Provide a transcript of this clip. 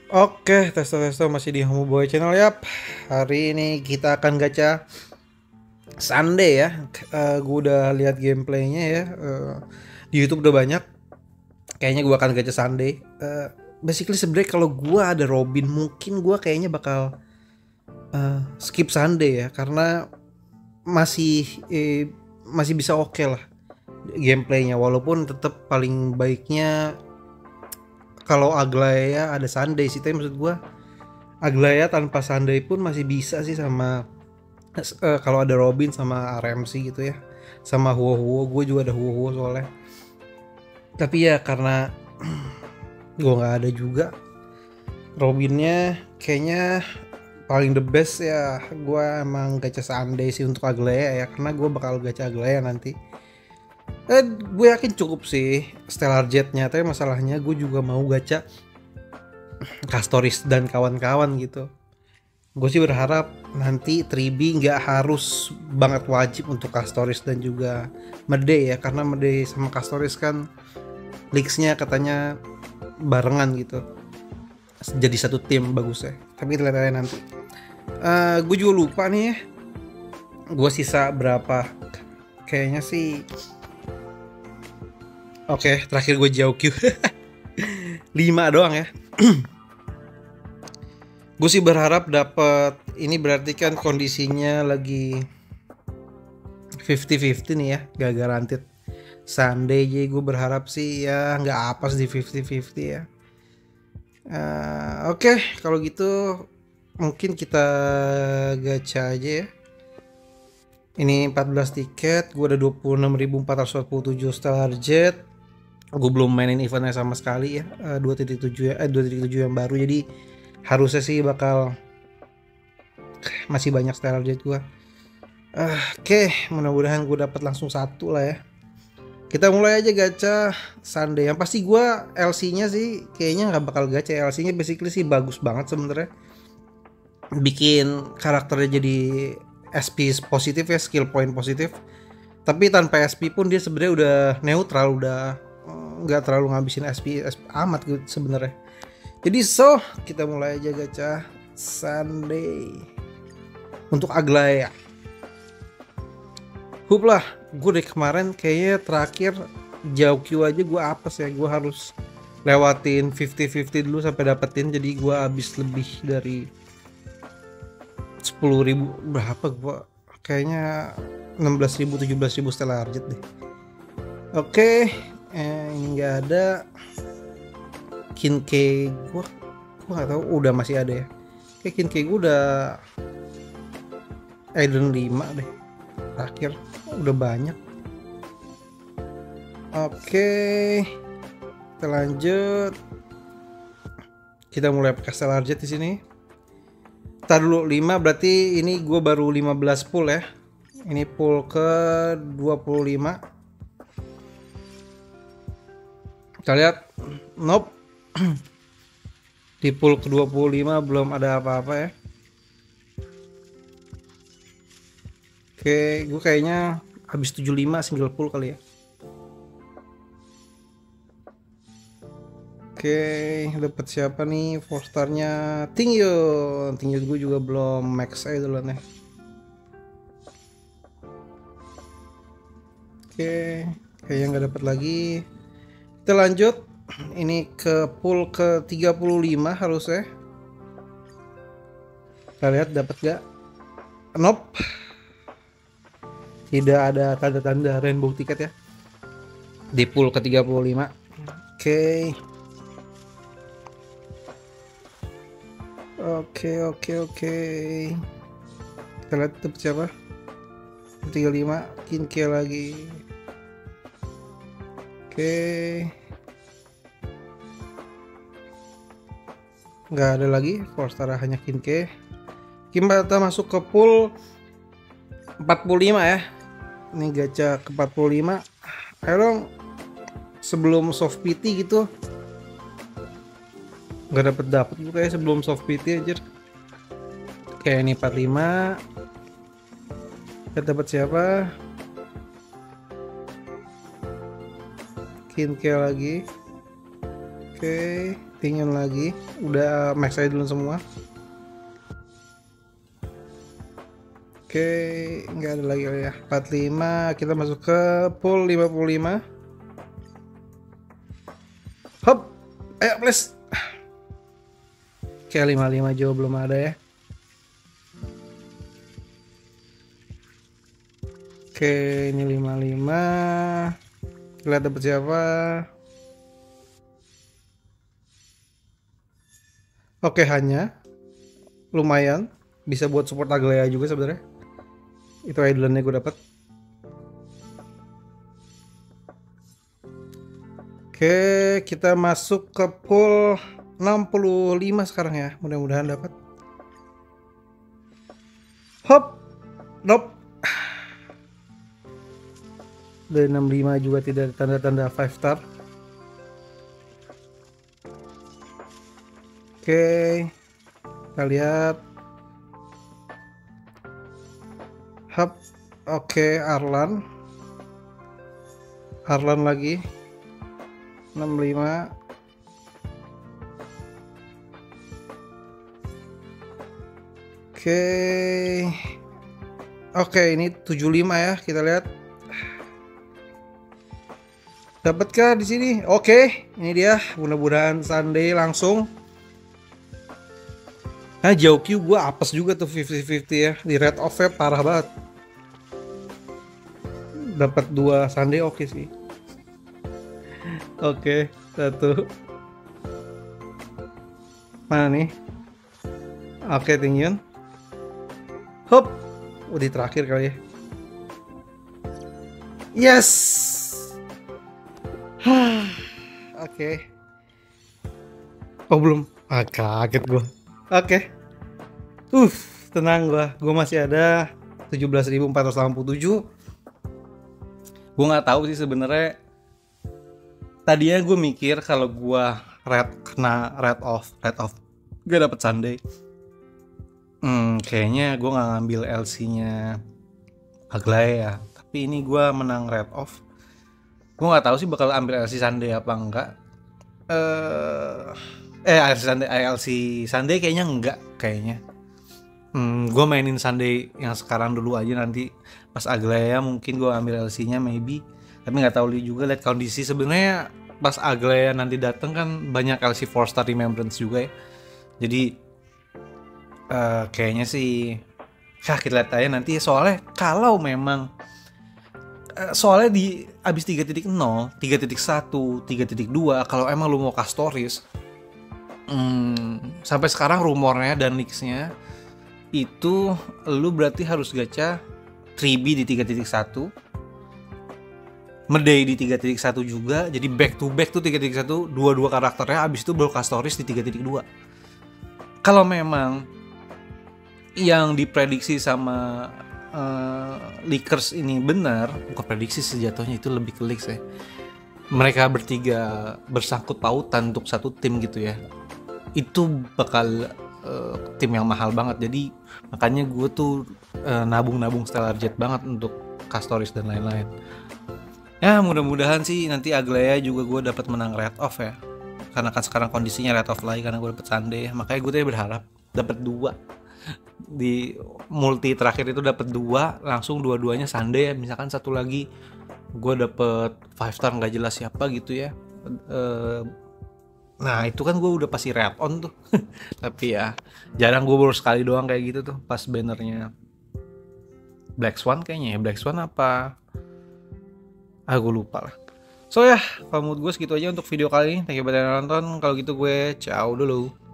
Oke, testo-testo masih di Homeboy Channel ya. Hari ini kita akan gacha Sunday ya. Gue udah lihat gameplaynya ya. Di YouTube udah banyak. Kayaknya gue akan gacha Sunday. Basically sebenarnya kalau gue ada Robin mungkin gue kayaknya bakal skip Sunday ya, karena masih masih bisa oke lah gameplaynya, walaupun tetap paling baiknya kalau Aglaya ada Sunday sih. Tapi maksud gue Aglaya tanpa Sunday pun masih bisa sih, sama kalau ada Robin sama RMC gitu ya, sama Huo Huo. Gue juga ada Huo Huo soalnya. Tapi ya karena gue nggak ada juga Robinnya, kayaknya paling the best ya gue emang gacha Sunday sih untuk Aglaya ya, karena gue bakal gacha Aglaya nanti. Gue yakin cukup sih Stellar Jetnya, tapi masalahnya gue juga mau gacha Castoris dan kawan-kawan gitu. Gue sih berharap nanti Tribi nggak harus banget wajib untuk Castoris dan juga Mede ya, karena Mede sama Castoris kan leagues-nya katanya barengan gitu, jadi satu tim bagus ya. Tapi kita lihat nanti. Gue juga lupa nih ya, gue sisa berapa, kayaknya sih oke, terakhir gue jauh Q 5 doang ya. Gue sih berharap dapat ini, berarti kan kondisinya lagi 50-50 nih ya, gak garanted Sunday. Jadi gue berharap sih ya nggak apes di 50-50 ya. Oke, kalau gitu mungkin kita gacha aja ya. Ini 14 tiket, gue ada 26.447 Stellar Jet. Gue belum mainin eventnya sama sekali ya, 2.7 ya, 2.7 yang baru, jadi harusnya sih bakal masih banyak Stellar Jet gue. Oke, mudah-mudahan gue dapat langsung satu lah ya. Kita mulai aja gacha Sunday. Yang pasti gue LC-nya sih kayaknya nggak bakal gacha. LC-nya basically sih bagus banget sebenarnya. Bikin karakternya jadi SP positif ya, skill point positif. Tapi tanpa SP pun dia sebenarnya udah neutral, udah nggak terlalu ngabisin SP amat gitu sebenarnya. Jadi kita mulai aja gacha Sunday untuk Aglaya. Hup lah, gue dari kemarin kayaknya terakhir jauh Q aja gue apes ya. Gue harus lewatin 50-50 dulu sampai dapetin, jadi gue habis lebih dari 10.000 berapa, gue kayaknya 16.000 17.000 Stellar Jet deh. Oke, ini nggak ada Kinke. Gue nggak tahu udah masih ada ya, kayak Kinke gue udah Eden 5 deh terakhir, udah banyak. Oke, kita lanjut. Kita mulai pakai Stellar Jet di sini. Tar dulu 5, berarti ini gue baru 15 pull ya. Ini pull ke 25. Kita lihat, nope. Di pull ke 25 belum ada apa-apa ya. Oke, gue kayaknya habis 75 single pull kali ya. Oke, dapat siapa nih? 4 star-nya Tingyun. Tingyun gue juga belum max aja dulu nih. Oke, kayaknya nggak dapat lagi. Kita lanjut. Ini ke pool ke 35 harusnya. Kita lihat dapat gak? Nope. Tidak ada tanda-tanda rainbow tiket ya di pool ke 35. Oke. Oke. Kita lihat dapat siapa? 35 Kinke lagi. Oke. Nggak ada lagi 4 star, hanya Kinke. Kita masuk ke pool 45 ya. Ini gacha ke 45. Ayo dong, sebelum soft PT gitu. Nggak dapet gue kayak sebelum soft PT aja. Kayak ini 45. Kita dapat siapa? Kinke lagi. Oke, tinggal lagi. Udah max saya dulu semua. Oke, nggak ada lagi ya. 45, kita masuk ke pool 55. Hop, ayo please. Oke, 55 jauh belum ada ya. Oke, ini 55. Lihat dapat siapa. Oke, hanya lumayan bisa buat support Aglaya juga sebenarnya. Itu idolnya gue dapat. Oke, kita masuk ke pool 65 sekarang ya. Mudah-mudahan dapat. Hop. Nope. Dari 65 juga tidak ada tanda-tanda 5 star. Oke, kita lihat. Hub, oke, Arlan lagi 65. Oke, ini 75 ya, kita lihat. Dapatkah di sini? Oke, ini dia. Mudah-mudahan Sunday langsung. Nah, jauh Q gue apes juga tuh 50-50 ya. Di red off ya parah banget. Dapat 2 Sunday oke sih. Oke, 1. Mana nih? Oke, tinggian. Hop. Udah terakhir kali ya. Yes. Oke. Oh, belum. Kaget gue. Oke. Tenang gua. Gua masih ada 17.487. Gua nggak tahu sih sebenarnya. Tadinya gue mikir kalau gua kena red off, gak dapet Sunday. Kayaknya gua nggak ngambil LC-nya Aglaya ya. Tapi ini gua menang red off. Gua nggak tahu sih bakal ambil LC Sunday apa enggak. ALC Sunday kayaknya enggak kayaknya. Gue mainin Sunday yang sekarang dulu aja, nanti pas Aglaya mungkin gue ambil LC-nya maybe. Tapi nggak tahu juga, lihat kondisi. Sebenarnya pas Aglaya nanti dateng kan banyak LC 4-star Remembrance juga ya. Jadi kayaknya sih kita lihat aja nanti. Soalnya kalau memang soalnya di abis 3.0, 3.1, 3.2 kalau emang lu mau Castoris, sampai sekarang rumornya dan leaks-nya itu lu berarti harus gacha 3B di 3.1, Medei di 3.1 juga. Jadi back to back tuh 3.1, dua karakternya, abis itu baru Castoris di 3.2. Kalau memang yang diprediksi sama leakers ini benar, bukan prediksi sejatuhnya, itu lebih ke leaks ya. Mereka bertiga bersangkut pautan untuk satu tim gitu ya. Itu bakal tim yang mahal banget. Jadi makanya gue tuh nabung Stellar Jet banget untuk Castoris dan lain-lain. Ya mudah-mudahan sih nanti Aglaya juga gue dapat menang red off ya. Karena kan sekarang kondisinya red off lagi karena gue dapet Sunday ya. Makanya gue tadi berharap dapat 2. Di multi terakhir itu dapat 2, langsung dua-duanya Sunday ya. Misalkan satu lagi gue dapet 5 star nggak jelas siapa gitu ya. Nah itu kan gue udah pasti red on tuh. Tapi ya jarang, gue baru sekali doang kayak gitu tuh pas bannernya Black Swan kayaknya ya. Black Swan apa? Gue lupa lah. So ya, kalau menurut gue segitu aja untuk video kali ini. Thank you buat yang nonton. Kalau gitu gue ciao dulu.